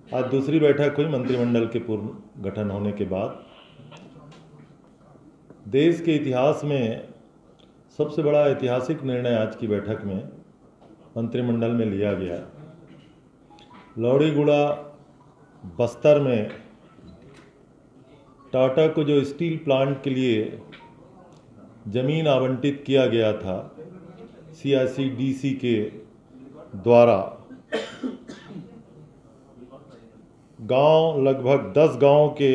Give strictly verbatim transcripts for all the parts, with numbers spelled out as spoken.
आज दूसरी बैठक हुई मंत्रिमंडल के पूर्ण गठन होने के बाद। देश के इतिहास में सबसे बड़ा ऐतिहासिक निर्णय आज की बैठक में मंत्रिमंडल में लिया गया। लौड़ीगुड़ा बस्तर में टाटा को जो स्टील प्लांट के लिए ज़मीन आवंटित किया गया था सी आई सी डी सी के द्वारा, गांव लगभग दस गांव के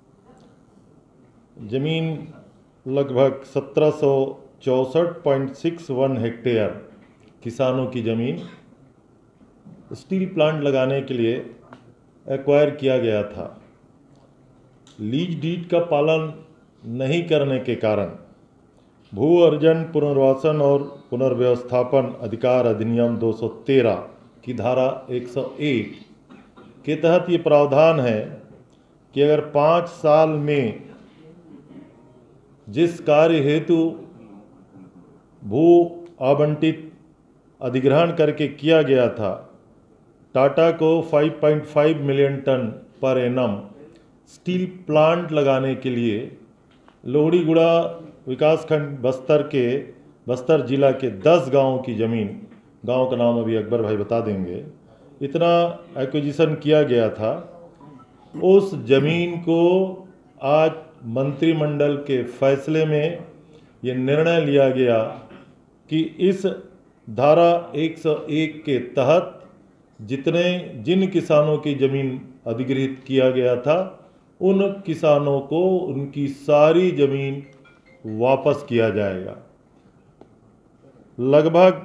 ज़मीन लगभग सत्रह सौ चौंसठ पॉइंट सिक्स वन हेक्टेयर किसानों की ज़मीन स्टील प्लांट लगाने के लिए एक्वायर किया गया था। लीज डीड का पालन नहीं करने के कारण भू अर्जन पुनर्वासन और पुनर्व्यवस्थापन अधिकार अधिनियम दो सौ तेरह की धारा एक सौ एक के तहत ये प्रावधान है कि अगर पाँच साल में जिस कार्य हेतु भू आवंटित अधिग्रहण करके किया गया था, टाटा को पाँच पॉइंट पाँच मिलियन टन पर एनम स्टील प्लांट लगाने के लिए लोहड़ीगुड़ा विकासखंड बस्तर के बस्तर जिला के दस गांवों की ज़मीन, गांव का नाम अभी अकबर भाई बता देंगे, इतना एक्विजिशन किया गया था। उस ज़मीन को आज मंत्रिमंडल के फैसले में ये निर्णय लिया गया कि इस धारा एक सौ एक के तहत जितने जिन किसानों की ज़मीन अधिग्रहित किया गया था उन किसानों को उनकी सारी ज़मीन वापस किया जाएगा। लगभग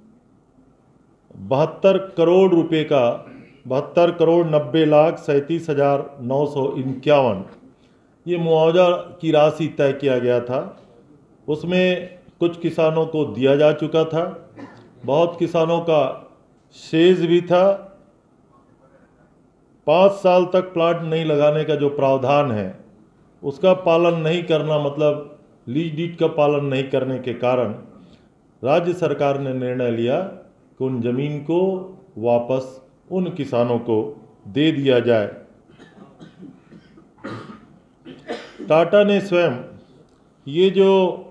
बहत्तर करोड़ रुपए का बहत्तर करोड़ नब्बे लाख सैंतीस हज़ार नौ सौ इक्यावन ये मुआवजा की राशि तय किया गया था। उसमें कुछ किसानों को दिया जा चुका था, बहुत किसानों का शेष भी था। पाँच साल तक प्लांट नहीं लगाने का जो प्रावधान है उसका पालन नहीं करना, मतलब लीज डीड का पालन नहीं करने के कारण राज्य सरकार ने निर्णय लिया कि उन ज़मीन को वापस उन किसानों को दे दिया जाए। टाटा ने स्वयं ये जो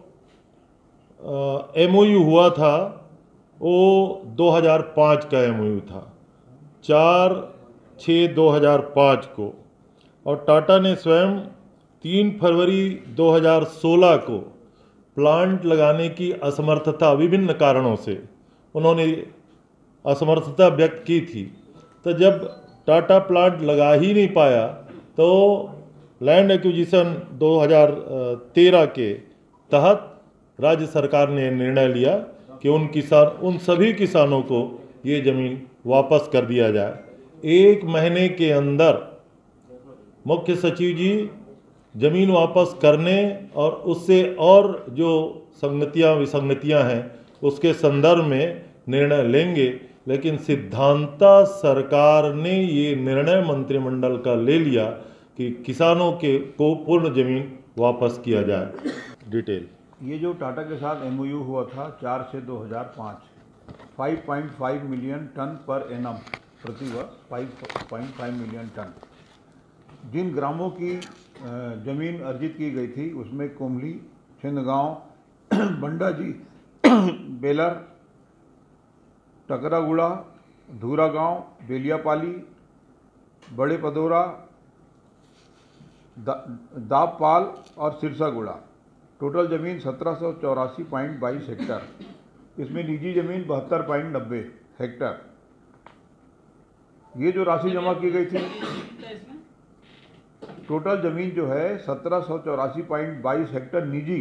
एम ओ यू हुआ था वो दो हज़ार पाँच का एम ओ यू था, चार छः दो हज़ार पाँच को, और टाटा ने स्वयं तीन फरवरी दो हज़ार सोलह को प्लांट लगाने की असमर्थता, विभिन्न कारणों से उन्होंने असमर्थता व्यक्त की थी। तो जब टाटा प्लांट लगा ही नहीं पाया तो लैंड एक्विजिशन दो हज़ार तेरह के तहत राज्य सरकार ने निर्णय लिया कि उन किसान उन सभी किसानों को ये ज़मीन वापस कर दिया जाए। एक महीने के अंदर मुख्य सचिव जी ज़मीन वापस करने और उससे और जो संगतियां विसंगतियां हैं उसके संदर्भ में निर्णय लेंगे, लेकिन सिद्धांता सरकार ने ये निर्णय मंत्रिमंडल का ले लिया कि किसानों के को पूर्ण ज़मीन वापस किया जाए। डिटेल ये जो टाटा के साथ एम ओ यू हुआ था चार से दो हज़ार पाँच, पाँच पॉइंट पाँच मिलियन टन पर एनम प्रति वर्ष पाँच पॉइंट पाँच मिलियन टन जिन ग्रामों की ज़मीन अर्जित की गई थी उसमें कोमली, छिंदगांव, बंडाजी, बेलर, टकरागुड़ा, धूरा गांव, बेलियापाली, बड़े पदोरा, दा, दाबपाल और सिरसागुड़ा। टोटल ज़मीन सत्रह सौ चौरासी पॉइंट बाईस हेक्टर, इसमें निजी ज़मीन बहत्तर पॉइंट नब्बे हेक्टर। ये जो राशि जमा की गई थी, टोटल ज़मीन जो है सत्रह सौ चौरासी पॉइंट बाईस हेक्टर निजी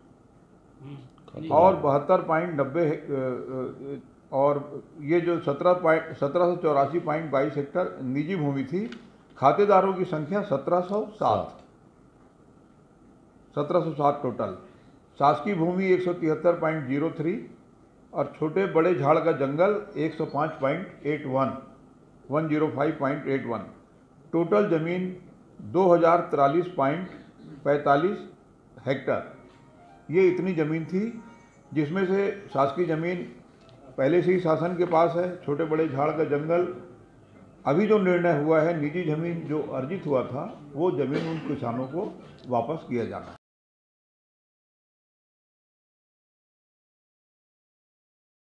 और बहत्तर पॉइंट नब्बे और ये जो सत्रह पॉइंट सत्रह सौ चौरासी पॉइंट बाईस हेक्टर निजी भूमि थी। खातेदारों की संख्या सत्रह सौ सात सत्रह सौ सात टोटल। शासकीय भूमि एक सौ तिहत्तर पॉइंट जीरो थ्री और छोटे बड़े झाड़ का जंगल एक सौ पाँच point eight one one zero five point eight one. Total ज़मीन दो हज़ार तिरालीस पॉइंट पैंतालीस हेक्टर। ये इतनी ज़मीन थी जिसमें से शासकीय ज़मीन पहले से ही शासन के पास है, छोटे बड़े झाड़ का जंगल अभी जो निर्णय हुआ है, निजी जमीन जो अर्जित हुआ था वो जमीन उन किसानों को वापस किया जाना है।